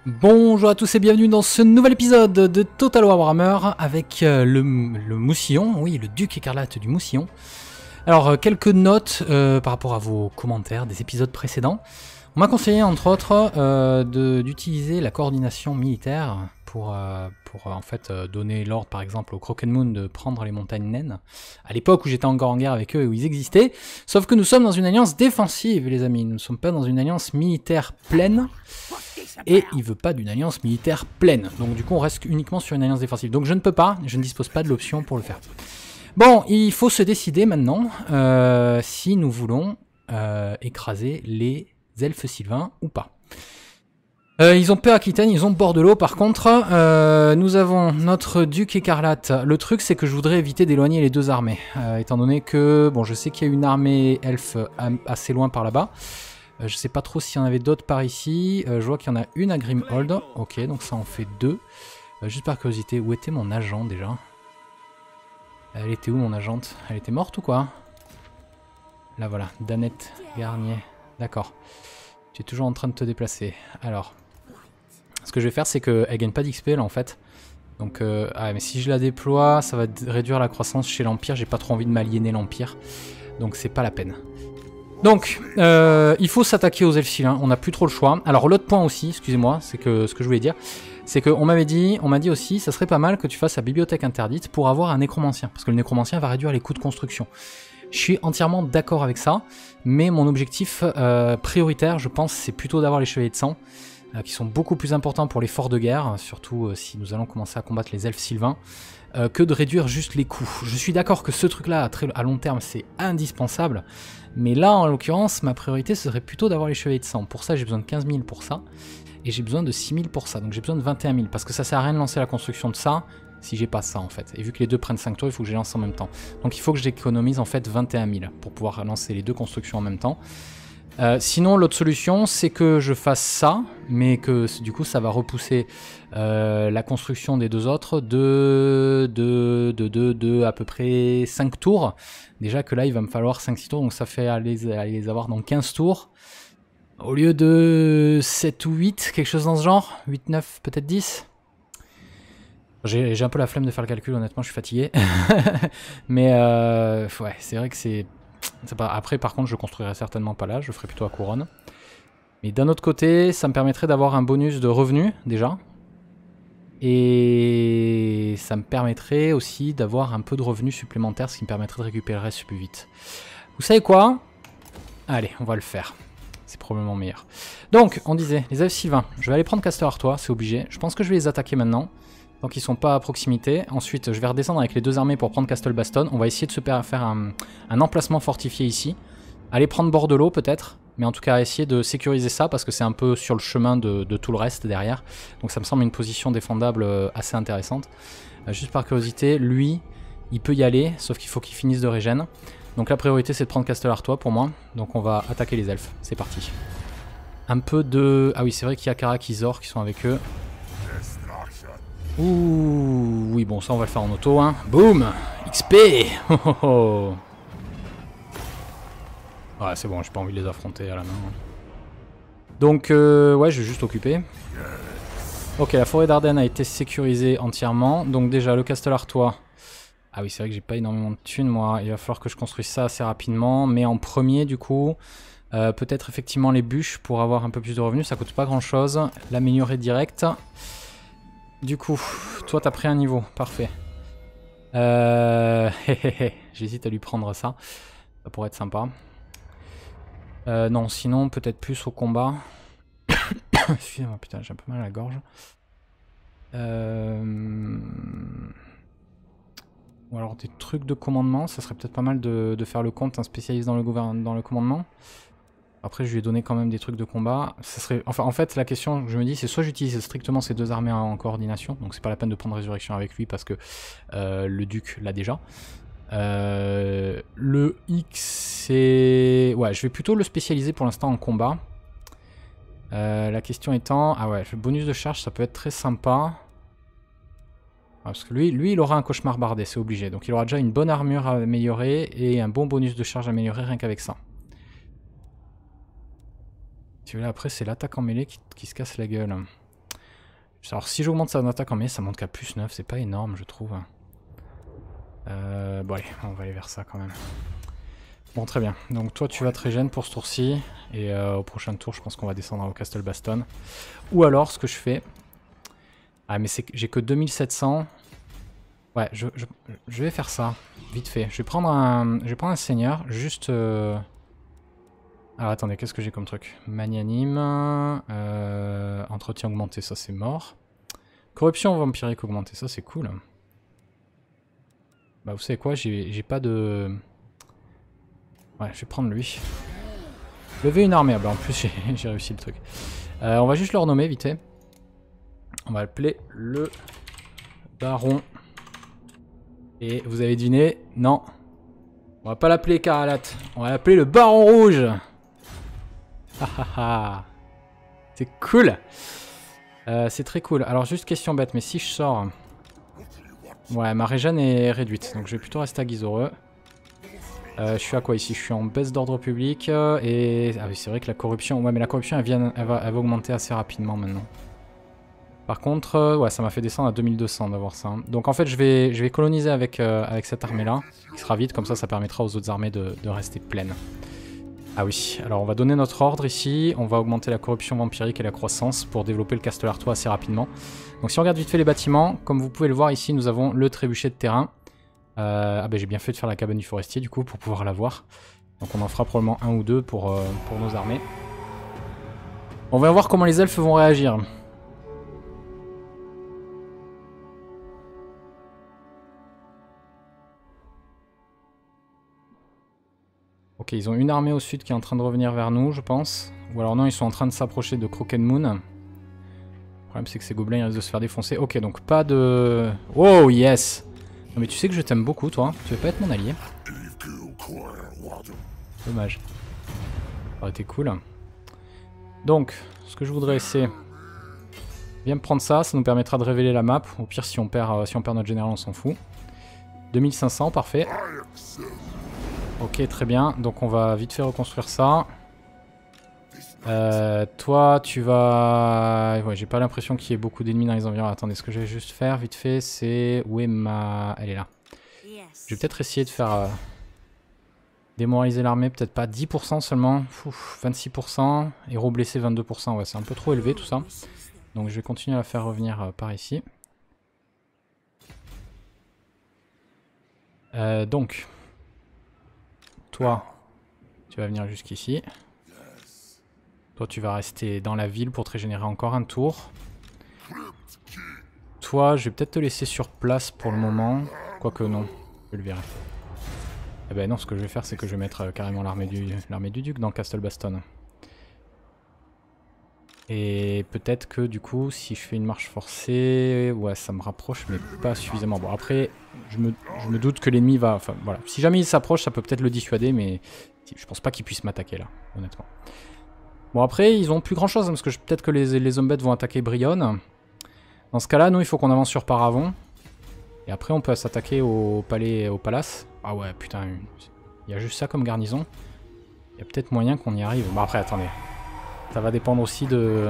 Bonjour à tous et bienvenue dans ce nouvel épisode de Total War Warhammer avec le Mousillon, oui le Duc Écarlate du Mousillon. Alors quelques notes par rapport à vos commentaires des épisodes précédents. On m'a conseillé entre autres d'utiliser la coordination militaire pour en fait donner l'ordre par exemple au Crooked Moon de prendre les montagnes naines, à l'époque où j'étais encore en guerre avec eux et où ils existaient, sauf que nous sommes dans une alliance défensive les amis, nous ne sommes pas dans une alliance militaire pleine. Et il veut pas d'une alliance militaire pleine. Donc du coup on reste uniquement sur une alliance défensive. Donc je ne peux pas, je ne dispose pas de l'option pour le faire. Bon, il faut se décider maintenant si nous voulons écraser les elfes sylvains ou pas. Ils ont peur Aquitaine, ils ont Bordelot par contre. Nous avons notre duc écarlate. Le truc c'est que je voudrais éviter d'éloigner les deux armées. Étant donné que, bon je sais qu'il y a une armée elfe assez loin par là-bas. Je sais pas trop s'il y en avait d'autres par ici. Je vois qu'il y en a une à Grimhold. Ok, donc ça en fait deux. Juste par curiosité, où était mon agent déjà? Elle était où mon agente? Elle était morte ou quoi? Là voilà, Danette Garnier. D'accord. Tu es toujours en train de te déplacer. Alors, ce que je vais faire c'est qu'elle gagne pas d'XP là en fait. Donc, mais si je la déploie, ça va réduire la croissance chez l'Empire. J'ai pas trop envie de m'aliéner l'Empire. Donc c'est pas la peine. Donc, il faut s'attaquer aux elfes sylvains, on n'a plus trop le choix. Alors l'autre point aussi, excusez-moi, c'est que ce que je voulais dire, c'est qu'on m'avait dit, on m'a dit aussi, ça serait pas mal que tu fasses la bibliothèque interdite pour avoir un nécromancien, parce que le nécromancien va réduire les coûts de construction. Je suis entièrement d'accord avec ça, mais mon objectif prioritaire, je pense, c'est plutôt d'avoir les chevaliers de sang, qui sont beaucoup plus importants pour l'effort de guerre, surtout si nous allons commencer à combattre les elfes sylvains, que de réduire juste les coûts. Je suis d'accord que ce truc-là, à long terme, c'est indispensable, mais là, en l'occurrence, ma priorité, ce serait plutôt d'avoir les chevaliers de sang. Pour ça, j'ai besoin de 15 000 pour ça, et j'ai besoin de 6 000 pour ça, donc j'ai besoin de 21 000, parce que ça sert à rien de lancer la construction de ça, si j'ai pas ça, en fait. Et vu que les deux prennent 5 tours, il faut que je les lance en même temps. Donc il faut que j'économise, en fait, 21 000 pour pouvoir lancer les deux constructions en même temps. Sinon, l'autre solution, c'est que je fasse ça, mais que du coup, ça va repousser la construction des deux autres de à peu près 5 tours. Déjà que là, il va me falloir 5-6 tours, donc ça fait aller les avoir dans 15 tours. Au lieu de 7 ou 8, quelque chose dans ce genre. 8, 9, peut-être 10. J'ai un peu la flemme de faire le calcul, honnêtement, je suis fatigué. Mais ouais, c'est vrai que c'est... Après, par contre, je construirai certainement pas là, je ferai plutôt à couronne. Mais d'un autre côté, ça me permettrait d'avoir un bonus de revenus, déjà. Et ça me permettrait aussi d'avoir un peu de revenus supplémentaires, ce qui me permettrait de récupérer le reste plus vite. Vous savez quoi? Allez, on va le faire. C'est probablement meilleur. Donc, on disait, les elfes sylvains. Je vais aller prendre Castel-Artois, c'est obligé. Je pense que je vais les attaquer maintenant. Donc ils sont pas à proximité. Ensuite, je vais redescendre avec les deux armées pour prendre Castelbaston. On va essayer de se faire un emplacement fortifié ici. Aller prendre Bordelot peut-être. Mais en tout cas, essayer de sécuriser ça parce que c'est un peu sur le chemin de tout le reste derrière. Donc ça me semble une position défendable assez intéressante. Juste par curiosité, lui, il peut y aller, sauf qu'il faut qu'il finisse de régène. Donc la priorité, c'est de prendre Castel-Artois pour moi. Donc on va attaquer les elfes. C'est parti. Un peu de... Ah oui, c'est vrai qu'il y a Karak et Zor qui sont avec eux. Ouh, oui, bon, ça on va le faire en auto, hein. Boum, XP. Oh, oh, oh. Ouais, c'est bon, j'ai pas envie de les affronter à la main. Donc, ouais, je vais juste occuper. Ok, la forêt d'Ardennes a été sécurisée entièrement. Donc déjà, le Castel-Artois. Ah oui, c'est vrai que j'ai pas énormément de thunes, moi. Il va falloir que je construise ça assez rapidement. Mais en premier, du coup, peut-être effectivement les bûches pour avoir un peu plus de revenus. Ça coûte pas grand-chose. L'améliorer direct. Du coup, toi t'as pris un niveau, parfait. J'hésite à lui prendre ça. Ça pourrait être sympa. Non, sinon peut-être plus au combat. Excusez-moi, putain, j'ai un peu mal à la gorge. Ou alors des trucs de commandement, ça serait peut-être pas mal de faire le compte, un spécialiste dans le commandement. Après, je lui ai donné quand même des trucs de combat. Ça serait... Enfin, en fait, la question, je me dis, c'est soit j'utilise strictement ces deux armées en coordination, donc c'est pas la peine de prendre résurrection avec lui parce que le duc l'a déjà. Le X, c'est... Ouais, je vais plutôt le spécialiser pour l'instant en combat. La question étant... Ah ouais, le bonus de charge, ça peut être très sympa. Parce que lui, il aura un cauchemar bardé, c'est obligé. Donc il aura déjà une bonne armure améliorée et un bon bonus de charge amélioré rien qu'avec ça. Si vous voulez, après, c'est l'attaque en mêlée qui se casse la gueule. Alors si j'augmente son attaque en mai, ça monte qu'à plus 9, c'est pas énorme je trouve. Bon allez, on va aller vers ça quand même. Bon très bien, donc toi tu vas te régène pour ce tour-ci. Et au prochain tour je pense qu'on va descendre au Castle Baston. Ou alors ce que je fais... Ah mais j'ai que 2700. Ouais, je vais faire ça, vite fait. Je vais prendre un seigneur, juste... Alors attendez, qu'est-ce que j'ai comme truc? Magnanime, entretien augmenté, ça c'est mort. Corruption vampirique augmentée, ça c'est cool. Bah vous savez quoi, j'ai pas de... Ouais, je vais prendre lui. Lever une armée, ah bah en plus j'ai réussi le truc. On va juste le renommer vite fait. On va l'appeler le Baron. Et vous avez deviné, non. On va pas l'appeler Karalat, on va l'appeler le Baron Rouge. C'est cool. C'est très cool. Alors juste question bête, mais si je sors... Ouais, ma régène est réduite, donc je vais plutôt rester à Guizoreux. Je suis à quoi ici? Je suis en baisse d'ordre public et... Ah oui, c'est vrai que la corruption... Ouais, mais la corruption, elle va augmenter assez rapidement maintenant. Par contre, ouais, ça m'a fait descendre à 2200 d'avoir ça. Donc en fait, je vais coloniser avec cette armée-là, qui sera vide, comme ça permettra aux autres armées de rester pleines. Ah oui, alors on va donner notre ordre ici, on va augmenter la corruption vampirique et la croissance pour développer le Castle Artois assez rapidement. Donc si on regarde vite fait les bâtiments, comme vous pouvez le voir ici, nous avons le trébuchet de terrain. Ah bah j'ai bien fait de faire la cabane du forestier du coup pour pouvoir l'avoir. Donc on en fera probablement un ou deux pour nos armées. On va voir comment les elfes vont réagir. Ok, ils ont une armée au sud qui est en train de revenir vers nous, je pense. Ou alors non, ils sont en train de s'approcher de Crooked Moon. Le problème, c'est que ces gobelins, ils risquent de se faire défoncer. Ok, donc pas de... Oh, yes! Non mais tu sais que je t'aime beaucoup, toi. Tu veux pas être mon allié? Dommage. Ça aurait été cool. Donc, ce que je voudrais, c'est... Viens me prendre ça, ça nous permettra de révéler la map. Au pire, si on perd notre général, on s'en fout. 2500, parfait. Ok, très bien. Donc on va vite fait reconstruire ça. Toi, tu vas... Ouais, j'ai pas l'impression qu'il y ait beaucoup d'ennemis dans les environs. Attendez, ce que je vais juste faire vite fait, c'est... Où est ma... Elle est là. Je vais peut-être essayer de faire... Démoraliser l'armée, peut-être pas 10% seulement. Ouf, 26%. Héros blessés 22%. Ouais, c'est un peu trop élevé tout ça. Donc je vais continuer à la faire revenir par ici. Donc... Toi, tu vas venir jusqu'ici. Toi, tu vas rester dans la ville pour te régénérer encore un tour. Toi, je vais peut-être te laisser sur place pour le moment. Quoique non, je le verrai. Eh ben non, ce que je vais faire, c'est que je vais mettre carrément l'armée du duc dans Castle Baston. Et peut-être que du coup, si je fais une marche forcée, ouais, ça me rapproche, mais pas suffisamment. Bon, après, je me doute que l'ennemi va... Enfin, voilà. Si jamais il s'approche, ça peut peut-être le dissuader, mais je pense pas qu'il puisse m'attaquer là, honnêtement. Bon, après, ils ont plus grand-chose, hein, parce que peut-être que les zombettes vont attaquer Brionne. Dans ce cas-là, nous, il faut qu'on avance sur Paravon. Et après, on peut s'attaquer au palais, au palace. Ah ouais, putain, il y a juste ça comme garnison. Il y a peut-être moyen qu'on y arrive. Bon, après, attendez. Ça va dépendre aussi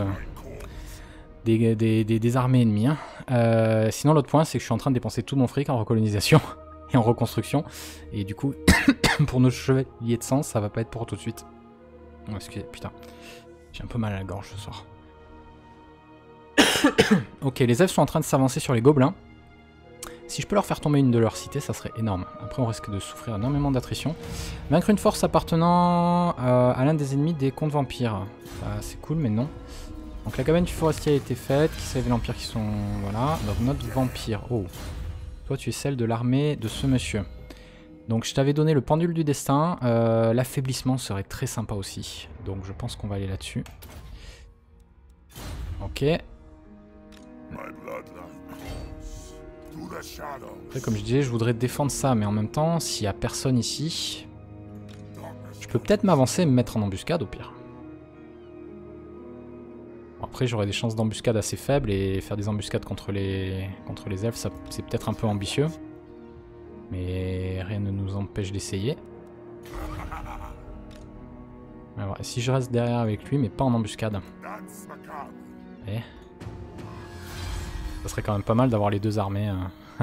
des armées ennemies. Hein. Sinon, l'autre point, c'est que je suis en train de dépenser tout mon fric en recolonisation et en reconstruction. Et du coup, pour nos chevaliers de sang, ça va pas être pour tout de suite. Oh, excusez, putain. J'ai un peu mal à la gorge ce soir. Ok, les elfes sont en train de s'avancer sur les gobelins. Si je peux leur faire tomber une de leurs cités, ça serait énorme. Après, on risque de souffrir énormément d'attrition. Vaincre une force appartenant à l'un des ennemis des contes vampires. C'est cool, mais non. Donc la cabane du forestier a été faite. Qui savent l'empire qui sont... Voilà. Donc notre vampire. Oh. Toi, tu es celle de l'armée de ce monsieur. Donc je t'avais donné le pendule du destin. L'affaiblissement serait très sympa aussi. Donc je pense qu'on va aller là-dessus. Ok. Après, comme je disais, je voudrais défendre ça, mais en même temps, s'il n'y a personne ici, je peux peut-être m'avancer et me mettre en embuscade au pire. Bon, après, j'aurai des chances d'embuscade assez faibles et faire des embuscades contre les elfes, c'est peut-être un peu ambitieux. Mais rien ne nous empêche d'essayer. Alors, si je reste derrière avec lui, mais pas en embuscade. Allez. Ça serait quand même pas mal d'avoir les deux armées.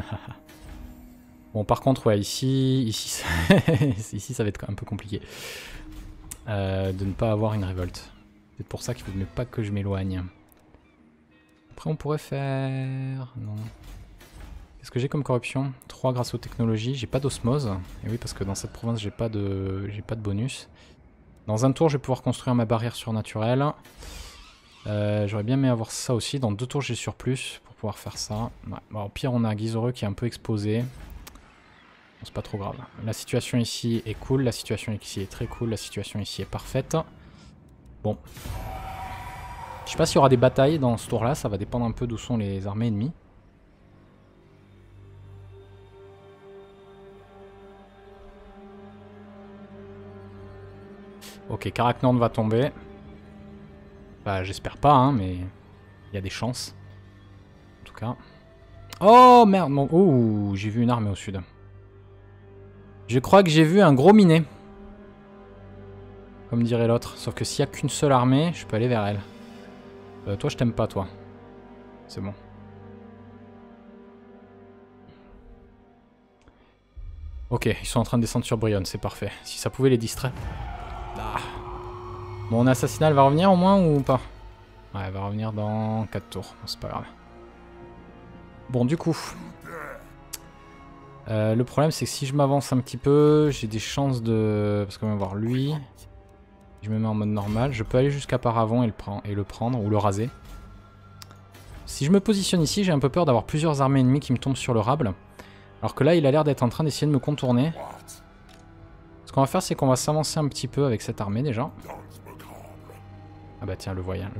Bon, par contre, ouais, ici, ici ça va être un peu compliqué. De ne pas avoir une révolte. C'est pour ça qu'il faut mieux pas que je m'éloigne. Après, on pourrait faire... Non. Qu'est-ce que j'ai comme corruption? 3 grâce aux technologies. J'ai pas d'osmose. Et oui, parce que dans cette province, j'ai pas de bonus. Dans un tour, je vais pouvoir construire ma barrière surnaturelle. J'aurais bien aimé avoir ça aussi. Dans 2 tours, j'ai surplus pour pouvoir faire ça. Ouais. Bon, au pire, on a Guizoreux qui est un peu exposé. Bon, c'est pas trop grave. La situation ici est cool. La situation ici est très cool. La situation ici est parfaite. Bon. Je sais pas s'il y aura des batailles dans ce tour-là. Ça va dépendre un peu d'où sont les armées ennemies. Ok, Karaknord va tomber. Bah, j'espère pas, hein, mais il y a des chances. En tout cas. Oh merde, bon. Oh, j'ai vu une armée au sud. Je crois que j'ai vu un gros minet. Comme dirait l'autre. Sauf que s'il n'y a qu'une seule armée, je peux aller vers elle. Toi, je t'aime pas, toi. C'est bon. Ok, ils sont en train de descendre sur Brionne, c'est parfait. Si ça pouvait les distraire. Ah. Mon assassinat, elle va revenir au moins ou pas? Ouais, elle va revenir dans 4 tours. Bon, c'est pas grave. Bon, du coup... le problème, c'est que si je m'avance un petit peu, j'ai des chances de... Parce qu'on va voir lui... Je me mets en mode normal. Je peux aller jusqu'à Paravon et le prendre, ou le raser. Si je me positionne ici, j'ai un peu peur d'avoir plusieurs armées ennemies qui me tombent sur le Rable. Alors que là, il a l'air d'être en train d'essayer de me contourner. Ce qu'on va faire, c'est qu'on va s'avancer un petit peu avec cette armée, déjà. Ah bah tiens, le voilà.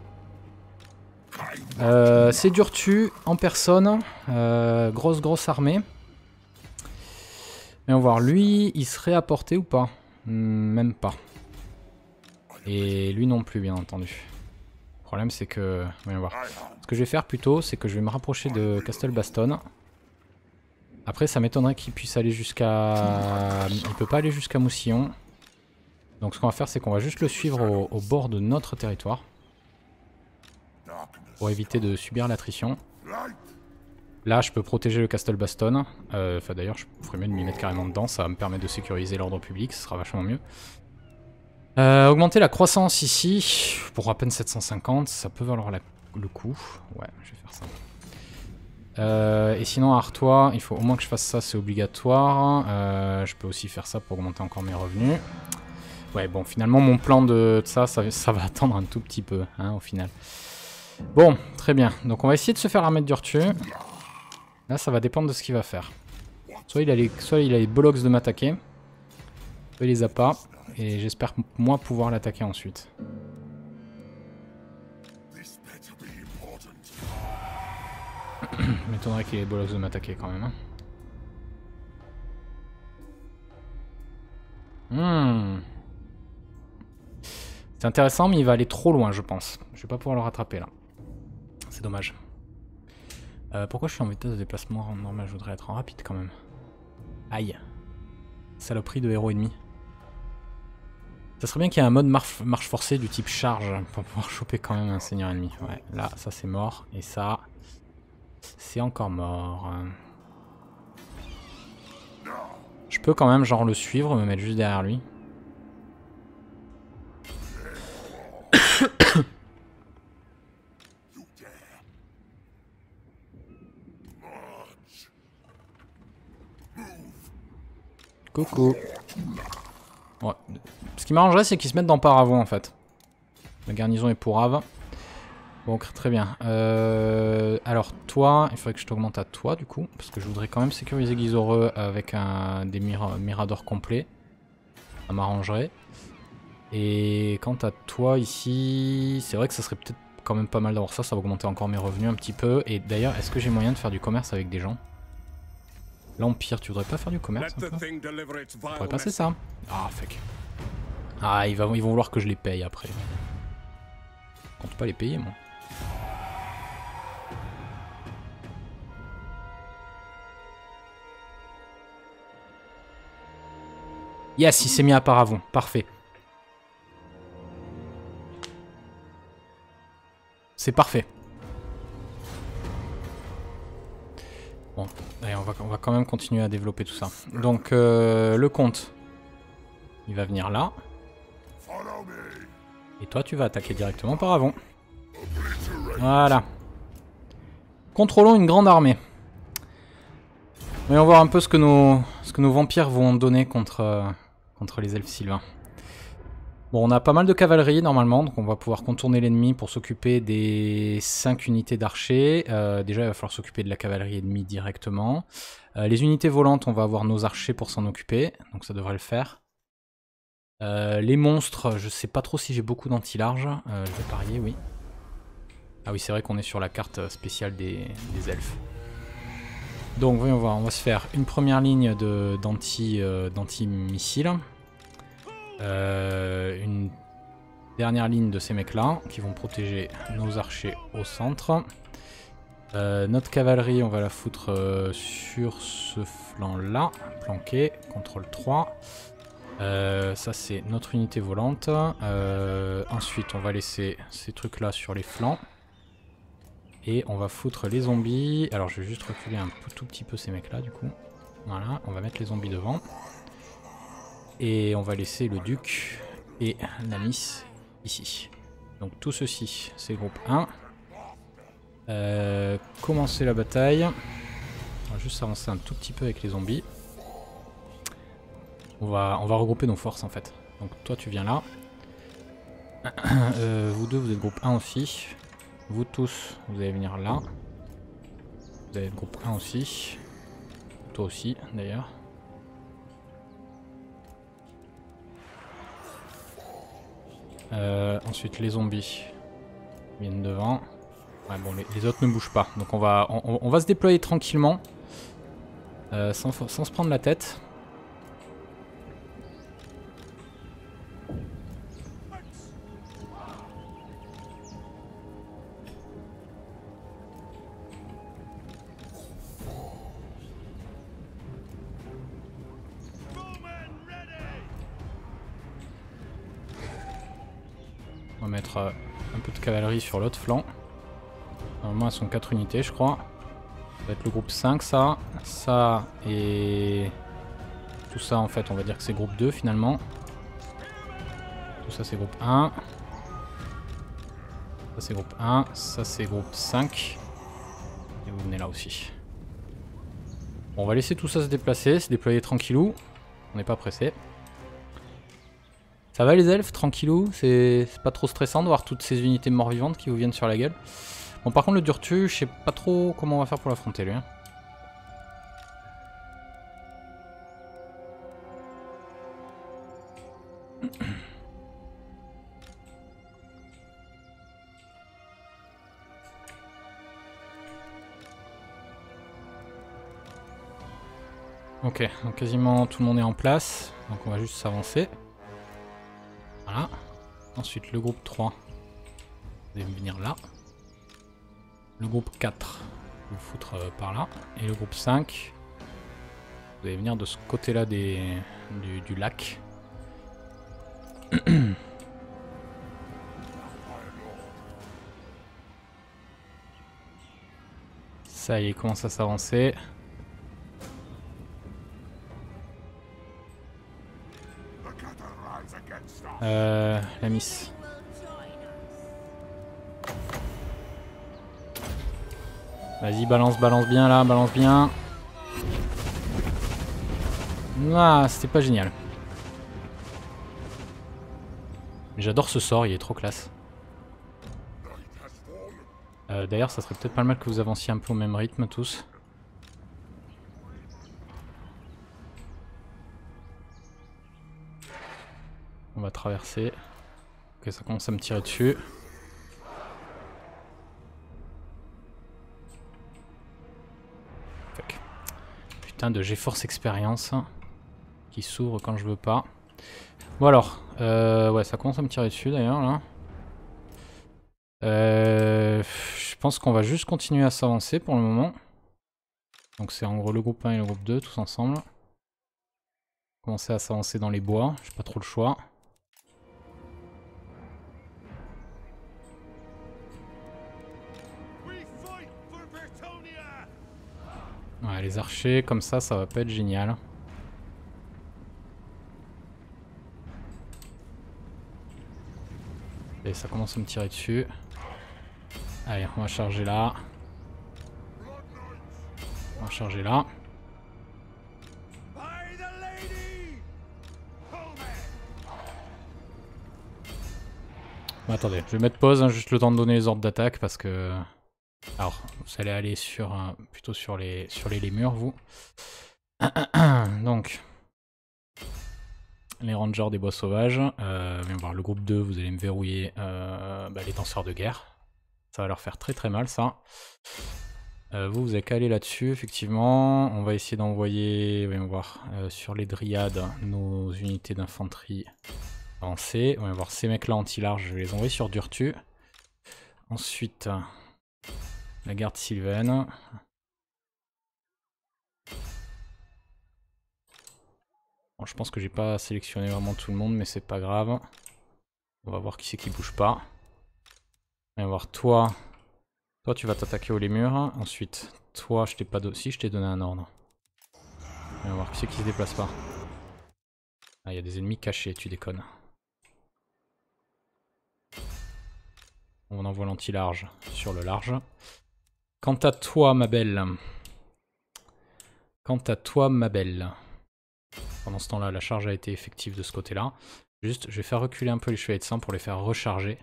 C'est Durtu en personne. Grosse armée. Mais on va voir, lui, il serait à portée ou pas? Même pas. Et lui non plus, bien entendu. Le problème, c'est que... Voyons voir. Ce que je vais faire plutôt, c'est que je vais me rapprocher de Castelbaston. Après, ça m'étonnerait qu'il puisse aller jusqu'à... Il peut pas aller jusqu'à Moussillon. Donc ce qu'on va faire, c'est qu'on va juste le suivre au bord de notre territoire. Pour éviter de subir l'attrition. Là, je peux protéger le Castelbaston. Enfin, d'ailleurs, je ferais mieux de m'y mettre carrément dedans. Ça va me permettre de sécuriser l'ordre public. Ce sera vachement mieux. Augmenter la croissance ici. Pour à peine 750. Ça peut valoir le coup. Ouais, je vais faire ça. Et sinon, à Artois, il faut au moins que je fasse ça. C'est obligatoire. Je peux aussi faire ça pour augmenter encore mes revenus. Ouais, bon, finalement, mon plan de ça va attendre un tout petit peu, hein, au final. Bon, très bien. Donc, on va essayer de se faire l'armée de Durtu. Là, ça va dépendre de ce qu'il va faire. Soit il a les bollocks de m'attaquer, soit il les a pas. Et j'espère, moi, pouvoir l'attaquer ensuite. M'étonnerait qu'il ait les bollocks de m'attaquer quand même. Hein. C'est intéressant, mais il va aller trop loin, je pense. Je vais pas pouvoir le rattraper là. C'est dommage. Pourquoi je suis en vitesse de déplacement normal? Je voudrais être en rapide quand même. Aïe. Saloperie de héros ennemi. Ça serait bien qu'il y ait un mode marche forcée du type charge pour pouvoir choper quand même un seigneur ennemi. Ouais, là, ça c'est mort. Et ça, c'est encore mort. Je peux quand même genre le suivre, me mettre juste derrière lui. Coucou. Ouais. Ce qui m'arrangerait, c'est qu'ils se mettent dans Paravon en fait. La garnison est pourrave. Bon, très bien. Alors toi, il faudrait que je t'augmente à toi du coup. Parce que je voudrais quand même sécuriser Guizoreux avec des miradors complets. Ça m'arrangerait. Et quant à toi ici, c'est vrai que ça serait peut-être quand même pas mal d'avoir ça. Ça va augmenter encore mes revenus un petit peu. Et d'ailleurs, est-ce que j'ai moyen de faire du commerce avec des gens? L'Empire, tu voudrais pas faire du commerce un peu? On pourrait passer ça. Ah, fuck. Ah, ils vont vouloir que je les paye après. Je compte pas les payer, moi. Yes, il s'est mis à Paravon. Parfait. C'est parfait. Bon, allez, on va quand même continuer à développer tout ça. Donc le comte, il va venir là. Et toi tu vas attaquer directement par avant. Voilà. Contrôlons une grande armée. Voyons voir un peu ce que nos vampires vont donner contre les elfes sylvains. Bon, on a pas mal de cavalerie normalement, donc on va pouvoir contourner l'ennemi pour s'occuper des 5 unités d'archers. Déjà, il va falloir s'occuper de la cavalerie ennemie directement. Les unités volantes, on va avoir nos archers pour s'en occuper, donc ça devrait le faire. Les monstres, je sais pas trop si j'ai beaucoup d'anti-large. Je vais parier, oui. Ah oui, c'est vrai qu'on est sur la carte spéciale des elfes. Donc, voyons voir, on va se faire une première ligne d'anti-missiles. Une dernière ligne de ces mecs là qui vont protéger nos archers au centre. Notre cavalerie on va la foutre sur ce flanc là, planqué, contrôle 3. Ça c'est notre unité volante. Ensuite on va laisser ces trucs là sur les flancs. Et on va foutre les zombies. Alors je vais juste reculer un tout petit peu ces mecs là du coup. Voilà, on va mettre les zombies devant. Et on va laisser le duc et la miss ici. Donc tout ceci, c'est groupe 1. Commencer la bataille. On va juste avancer un tout petit peu avec les zombies. On va regrouper nos forces en fait. Donc toi tu viens là. Vous deux vous êtes groupe 1 aussi. Vous tous vous allez venir là. Vous allez être groupe 1 aussi. Toi aussi d'ailleurs. Ensuite les zombies viennent devant. Ouais, bon, les autres ne bougent pas. Donc on va se déployer tranquillement. Sans se prendre la tête. On va mettre un peu de cavalerie sur l'autre flanc. Normalement elles sont 4 unités je crois. Ça va être le groupe 5 ça. Ça et tout ça en fait on va dire que c'est groupe 2 finalement. Tout ça c'est groupe 1. Ça c'est groupe 1. Ça c'est groupe 5. Et vous venez là aussi. Bon, on va laisser tout ça se déplacer, se déployer tranquillou. On n'est pas pressé. Ça va les elfes, tranquillou, c'est pas trop stressant de voir toutes ces unités mort-vivantes qui vous viennent sur la gueule. Bon par contre le Durtu, je sais pas trop comment on va faire pour l'affronter lui. Hein. Ok, donc quasiment tout le monde est en place, donc on va juste s'avancer. Voilà. Ensuite le groupe 3, vous allez venir là. Le groupe 4, vous foutre par là. Et le groupe 5, vous allez venir de ce côté-là du lac. Ça y est, il commence à s'avancer. La miss. Vas-y, balance bien là, balance bien. Ah, c'était pas génial. J'adore ce sort, il est trop classe. D'ailleurs, ça serait peut-être pas mal que vous avanciez un peu au même rythme tous. On va traverser. Ok, ça commence à me tirer dessus. Fuck. Putain de GeForce Experience qui s'ouvre quand je veux pas. Bon alors, ouais, ça commence à me tirer dessus d'ailleurs là. Je pense qu'on va juste continuer à s'avancer pour le moment. Donc c'est en gros le groupe 1 et le groupe 2 tous ensemble. Commencer à s'avancer dans les bois, j'ai pas trop le choix. Ouais, les archers, comme ça va pas être génial. Et ça commence à me tirer dessus. Allez, on va charger là. On va charger là. Bon, attendez, je vais mettre pause, hein, juste le temps de donner les ordres d'attaque parce que... Alors, vous allez aller sur plutôt sur les lémurs, vous. Donc, les rangers des bois sauvages. Viens voir, le groupe 2, vous allez me verrouiller les danseurs de guerre. Ça va leur faire très très mal, ça. Vous avez qu'à aller là-dessus, effectivement. On va essayer d'envoyer, voyons voir, sur les dryades, nos unités d'infanterie avancées. On va voir ces mecs-là anti-large, je vais les envoyer sur Durtu. Ensuite, la garde sylvaine. Bon, je pense que j'ai pas sélectionné vraiment tout le monde, mais c'est pas grave. On va voir qui c'est qui bouge pas. On va voir toi. Toi, tu vas t'attaquer aux lémurs. Ensuite, toi, je t'ai pas donné... Si, je t'ai donné un ordre. On va voir qui c'est qui se déplace pas. Ah, il y a des ennemis cachés, tu déconnes. On envoie l'anti-large sur le large. Quant à toi, ma belle. Quant à toi, ma belle. Pendant ce temps-là, la charge a été effective de ce côté-là. Juste, je vais faire reculer un peu les chevaliers de sang pour les faire recharger.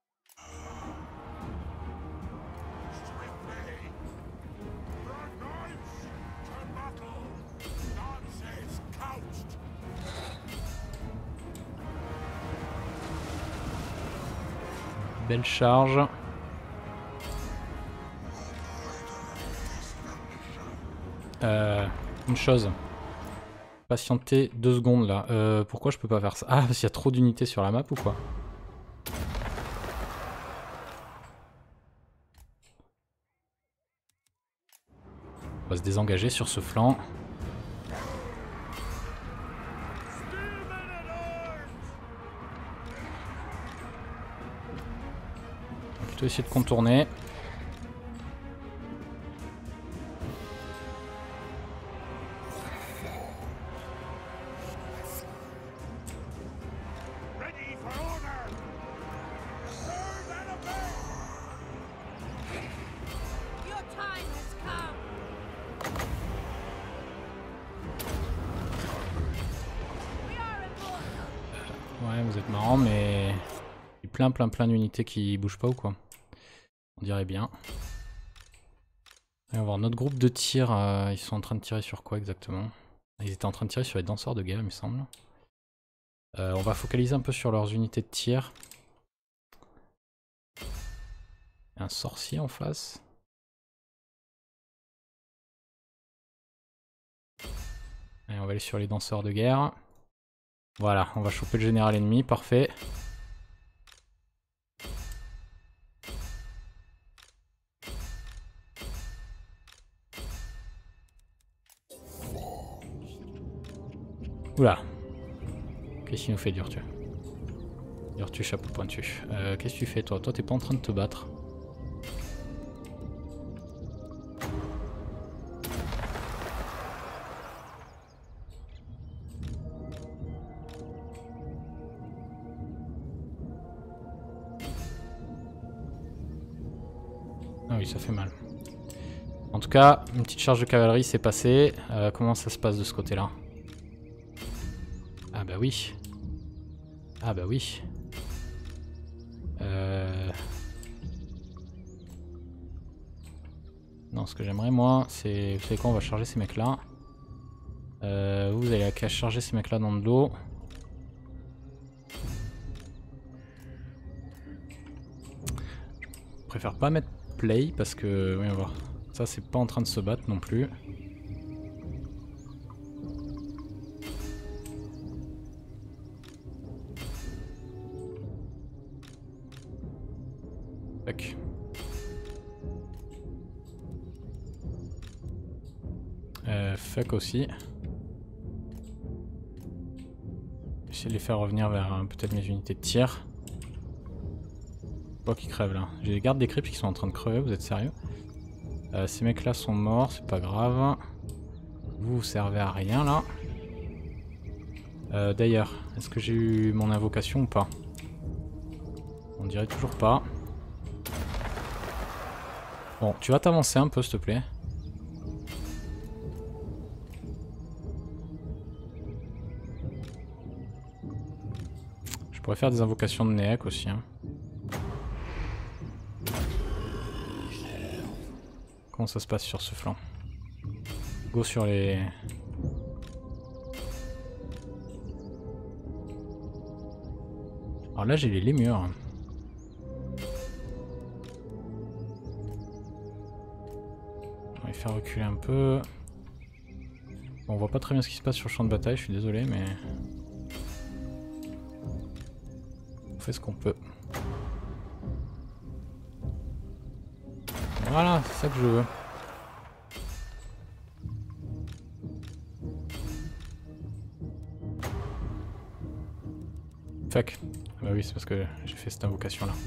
Belle charge. Une chose. Patienter 2 secondes là. Pourquoi je peux pas faire ça? Ah, parce qu'il y a trop d'unités sur la map ou quoi? On va se désengager sur ce flanc. On va plutôt essayer de contourner. Ouais, vous êtes marrant, mais il y a plein d'unités qui bougent pas ou quoi? On dirait bien. Et on va voir notre groupe de tir. Ils sont en train de tirer sur quoi exactement? Ils étaient en train de tirer sur les danseurs de guerre, il me semble. On va focaliser un peu sur leurs unités de tir. Il y a un sorcier en face. Allez, on va aller sur les danseurs de guerre. Voilà, on va choper le général ennemi, parfait. Oula. Qu'est-ce qu'il nous fait Durtu? Durtu, chapeau pointu. Qu'est-ce que tu fais toi? Toi t'es pas en train de te battre. Ah oui, ça fait mal. En tout cas, une petite charge de cavalerie s'est passée. Comment ça se passe de ce côté-là? Ah bah oui. Ah bah oui. Non, ce que j'aimerais moi, c'est... Vous savez quoi, on va charger ces mecs-là. Vous allez qu'à charger ces mecs-là dans le dos. Je préfère pas mettre play parce que... Oui, on va voir. Ça, c'est pas en train de se battre non plus. Tac. Fuck aussi. J'essaie de les faire revenir vers peut-être mes unités de tir. Pas qu'ils crèvent là. J'ai les gardes des cryptes qui sont en train de crever, vous êtes sérieux? Ces mecs là sont morts, c'est pas grave. Vous servez à rien là. D'ailleurs, est-ce que j'ai eu mon invocation ou pas? On dirait toujours pas. Bon, tu vas t'avancer un peu s'il te plaît. Je pourrais faire des invocations de Néek aussi. Hein. Comment ça se passe sur ce flanc? Go sur les... Alors là j'ai les lémures. On va les faire reculer un peu. Bon, on voit pas très bien ce qui se passe sur le champ de bataille, je suis désolé mais... On fait ce qu'on peut. Voilà, c'est ça que je veux. Fuck. Bah oui, c'est parce que j'ai fait cette invocation là.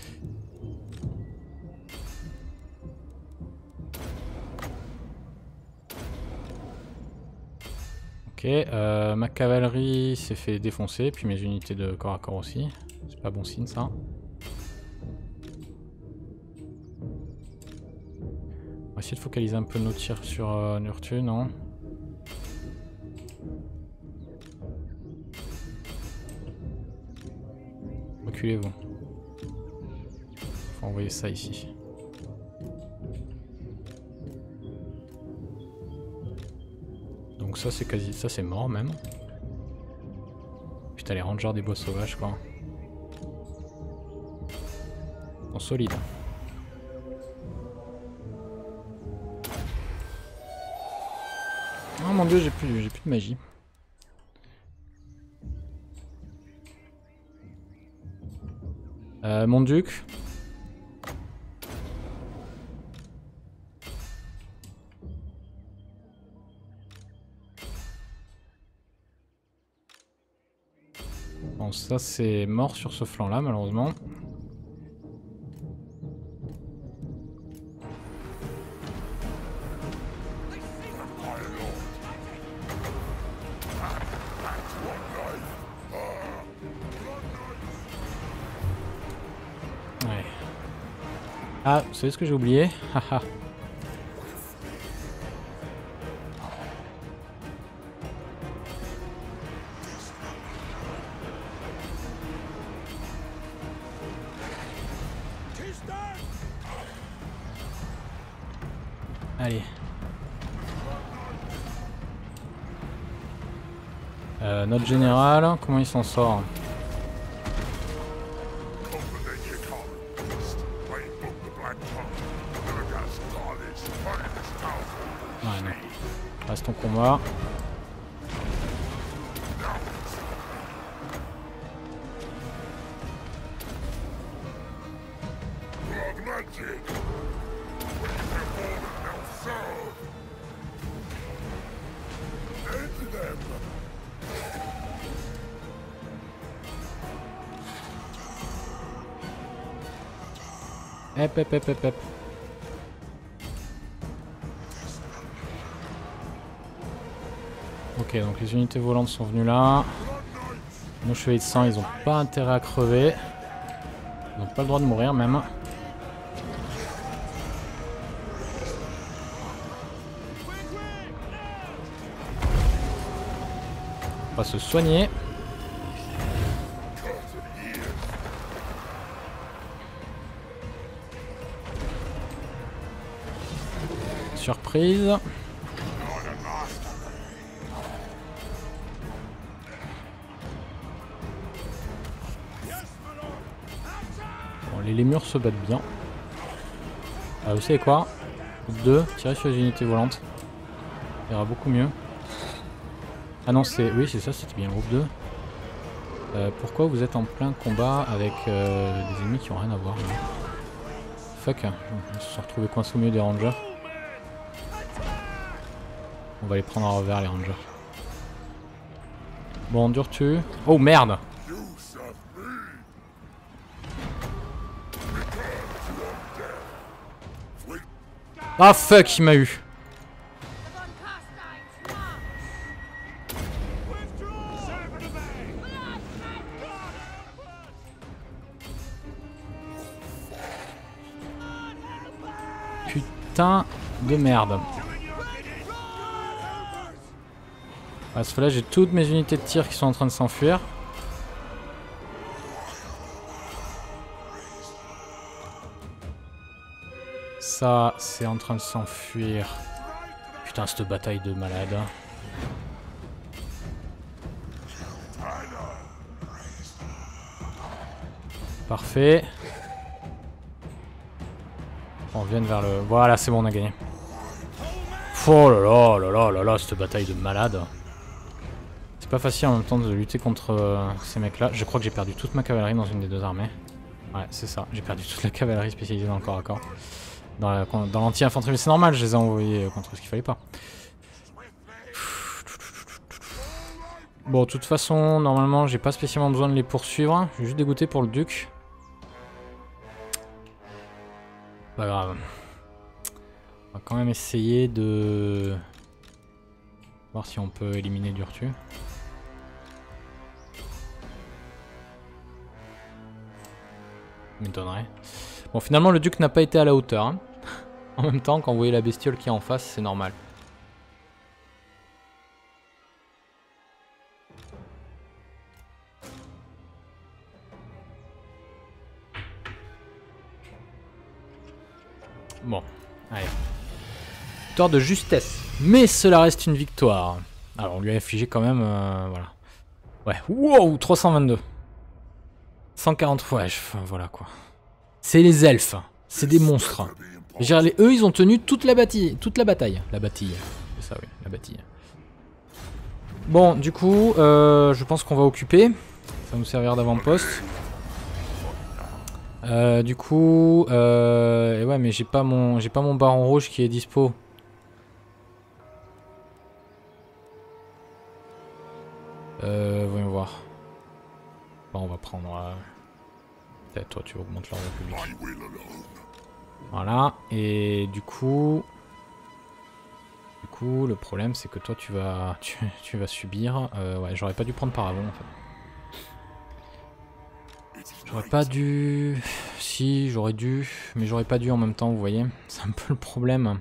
Ok, ma cavalerie s'est fait défoncer, puis mes unités de corps à corps aussi. C'est pas bon signe ça. On va essayer de focaliser un peu nos tirs sur Nurtu, non? Reculez-vous. Faut envoyer ça ici. Donc ça c'est quasi... ça c'est mort même. Putain les rangers des bois sauvages quoi. Ils sont solides. Oh mon dieu j'ai plus de magie. Mon duc. Bon ça c'est mort sur ce flanc là malheureusement. Ouais. Ah, vous savez ce que j'ai oublié? Haha. Allez. Notre général, comment il s'en sort? Ouais, non. Reste en combat. Hep hep hep hep hep. Ok, donc les unités volantes sont venues là. Nos chevaliers de sang, ils ont pas intérêt à crever. Ils n'ont pas le droit de mourir même. On va se soigner. Surprise. Bon, les lémures se battent bien. Vous savez quoi? 2, tirer sur les unités volantes. Ça ira beaucoup mieux. Ah non, c'est... Oui, c'est ça, c'était bien groupe 2. Pourquoi vous êtes en plein combat avec des ennemis qui ont rien à voir là? Fuck, je me suis retrouvé coincé au milieu des rangers. On va les prendre à revers les rangers. Bon, Nurtu. Oh merde! Ah fuck, il m'a eu. Putain de merde. À ce là j'ai toutes mes unités de tir qui sont en train de s'enfuir. Ça, c'est en train de s'enfuir. Putain, cette bataille de malade. Parfait. On revient vers le... Voilà, c'est bon, on a gagné. Oh là là là là là là, cette bataille de malade. C'est pas facile en même temps de lutter contre ces mecs-là. Je crois que j'ai perdu toute ma cavalerie dans une des deux armées. Ouais, c'est ça. J'ai perdu toute la cavalerie spécialisée dans le corps à corps. Dans l'anti-infanterie, mais c'est normal, je les ai envoyés contre ce qu'il fallait pas. Bon, de toute façon, normalement, j'ai pas spécialement besoin de les poursuivre. Je suis juste dégoûté pour le duc. Pas grave. On va quand même essayer de... voir si on peut éliminer Durtu. M'étonnerait. Bon, finalement, le duc n'a pas été à la hauteur. Hein. En même temps, quand vous voyez la bestiole qui est en face, c'est normal. Bon, allez. Victoire de justesse. Mais cela reste une victoire. Alors, on lui a infligé quand même... voilà. Ouais, wow, 322. 140 fois, ouais, voilà quoi. C'est les elfes. C'est des monstres. Eux, ils ont tenu toute la bataille. La bataille. C'est ça, oui, la bataille. Bon, du coup, je pense qu'on va occuper. Ça va nous servir d'avant-poste. Du coup, ouais, mais j'ai pas mon baron rouge qui est dispo. Voyons voir. Bon, on va prendre... peut-être toi, tu augmentes l'ordre public. Voilà, et du coup... le problème, c'est que toi, tu vas subir... ouais, j'aurais pas dû prendre par avant, en fait. J'aurais pas dû... Si, j'aurais dû, mais j'aurais pas dû en même temps, vous voyez. C'est un peu le problème.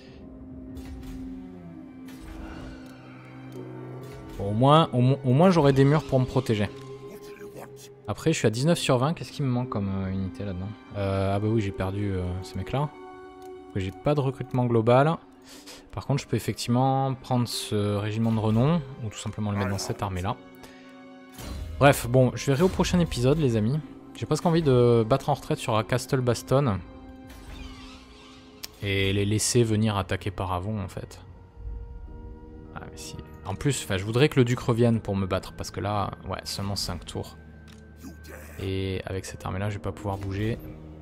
Bon, au moins j'aurais des murs pour me protéger. Après, je suis à 19 sur 20. Qu'est-ce qui me manque comme unité là-dedans? Ah bah oui, j'ai perdu ces mecs-là. J'ai pas de recrutement global. Par contre, je peux effectivement prendre ce régiment de renom, ou tout simplement le mettre dans cette armée-là. Bref, bon, je verrai au prochain épisode, les amis. J'ai presque envie de battre en retraite sur Castle Baston. Et les laisser venir attaquer par avant, en fait. Ah, mais si. En plus, je voudrais que le duc revienne pour me battre, parce que là, ouais, seulement 5 tours. Et avec cette armée-là, je vais pas pouvoir bouger.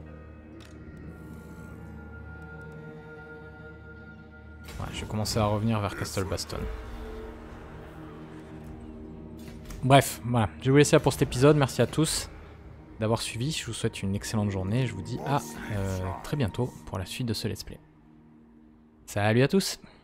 Ouais, je vais commencer à revenir vers Castle Baston. Bref, voilà. Je vais vous laisser là pour cet épisode. Merci à tous d'avoir suivi. Je vous souhaite une excellente journée. Je vous dis à très bientôt pour la suite de ce let's play. Salut à tous!